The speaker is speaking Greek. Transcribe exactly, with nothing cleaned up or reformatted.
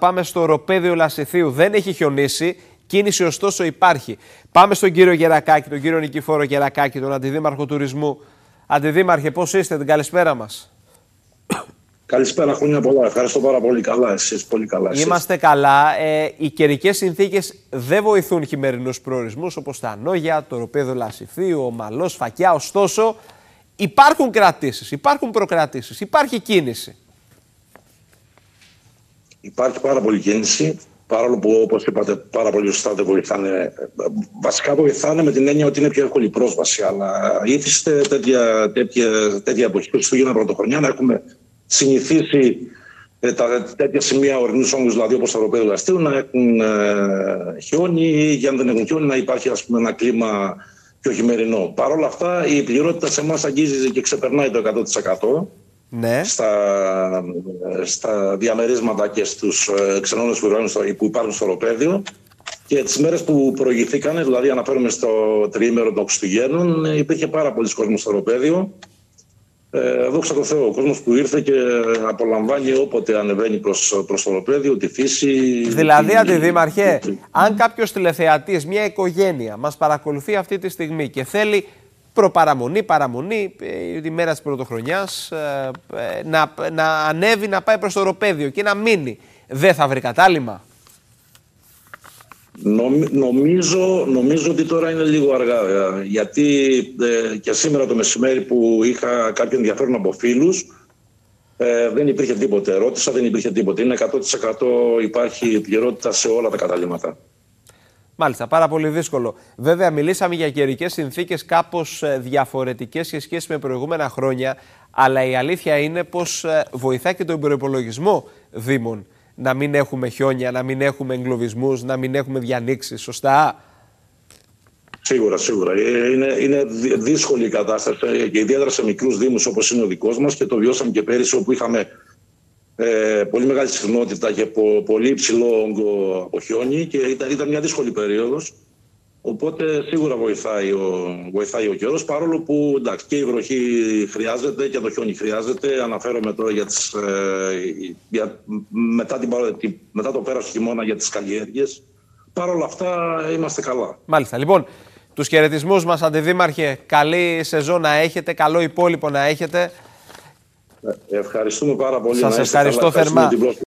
πάμε στο οροπέδιο Λασιθίου. Δεν έχει χιονίσει, κίνηση ωστόσο υπάρχει. Πάμε στον κύριο Γερακάκη, τον κύριο Νικηφόρο Γερακάκη, τον Αντιδήμαρχο Τουρισμού. Αντιδήμαρχε, πώς είστε, την καλησπέρα μας? Καλησπέρα, χρόνια πολλά. Ευχαριστώ πάρα πολύ. Καλά, εσείς, πολύ καλά. Εσείς. Είμαστε καλά. Ε, οι καιρικές συνθήκες δεν βοηθούν χειμερινούς προορισμούς όπως τα Νόγια, το οροπέδιο Λασιθίου, ο Μαλός, Φακιά. Ωστόσο, υπάρχουν κρατήσεις, υπάρχουν προκρατήσεις, υπάρχει κίνηση. Υπάρχει πάρα πολύ κίνηση, παρόλο που, όπως είπατε, πάρα πολύ σωστά δεν βοηθάνε. Βασικά βοηθάνε με την έννοια ότι είναι πιο εύκολη πρόσβαση. Αλλά ήθιστε τέτοια, τέτοια, τέτοια εποχή, Χριστούγεννα, Πρωτοχρονιά, να έχουμε συνηθίσει ε, τα τέτοια σημεία ορεινούς όγκους, δηλαδή όπως το οροπέδιο Λασιθίου, να έχουν ε, χιόνι ή, για αν δεν έχουν χιόνι, να υπάρχει, ας πούμε, ένα κλίμα πιο χειμερινό. Παρ' όλα αυτά, η πληρότητα σε εμάς αγγίζει και ξεπερνάει το εκατό τοις εκατό. Ναι. Στα, στα διαμερίσματα και στους ξενώνες που υπάρχουν στο οροπέδιο. Και τις μέρες που προηγηθήκαν, δηλαδή αναφέρομαι στο τριήμερο των Χριστουγέννων, υπήρχε πάρα πολλοί κόσμος στο οροπέδιο. Ε, δόξα τω Θεώ, ο κόσμος που ήρθε και απολαμβάνει όποτε ανεβαίνει προς, προς το οροπέδιο, τη φύση. Δηλαδή, τη... Αντιδήμαρχε, αν κάποιος τηλεθεατής, μια οικογένεια μας παρακολουθεί αυτή τη στιγμή και θέλει προπαραμονή, παραμονή, ε, τη μέρα της Πρωτοχρονιάς, ε, ε, να, να ανέβει, να πάει προς το οροπέδιο και να μείνει, δεν θα βρει κατάλημα? Νομ, νομίζω, νομίζω ότι τώρα είναι λίγο αργά, γιατί ε, και σήμερα το μεσημέρι που είχα κάποιο ενδιαφέρον από φίλους, ε, δεν υπήρχε τίποτε. Ρώτησα, δεν υπήρχε τίποτε. Είναι εκατό τοις εκατό υπάρχει πληρότητα σε όλα τα καταλήμματα. Μάλιστα, πάρα πολύ δύσκολο. Βέβαια, μιλήσαμε για καιρικές συνθήκες κάπως διαφορετικές σε σχέση με προηγούμενα χρόνια, αλλά η αλήθεια είναι πως βοηθάει και τον προϋπολογισμό δήμων να μην έχουμε χιόνια, να μην έχουμε εγκλωβισμούς, να μην έχουμε διανοίξεις. Σωστά? Σίγουρα, σίγουρα. Είναι, είναι δύσκολη η κατάσταση και ιδιαίτερα σε μικρούς δήμους όπως είναι ο δικός μας, και το βιώσαμε και πέρυσι, όπου είχαμε Ε, πολύ μεγάλη συχνότητα και πο, πολύ υψηλό όγκο από χιόνι, και ήταν, ήταν μια δύσκολη περίοδος. Οπότε σίγουρα βοηθάει ο, βοηθάει ο καιρός, παρόλο που εντάξει, και η βροχή χρειάζεται και το χιόνι χρειάζεται. Αναφέρομαι τώρα για τις, ε, για, μετά, την, μετά το πέρας του χειμώνα για τις καλλιέργειες. Παρ' όλα αυτά είμαστε καλά. Μάλιστα. Λοιπόν, τους χαιρετισμούς μας, Αντιδήμαρχε. Καλή σεζόν να έχετε, καλό υπόλοιπο να έχετε. Ευχαριστούμε πάρα πολύ. Σας ευχαριστώ θερμά.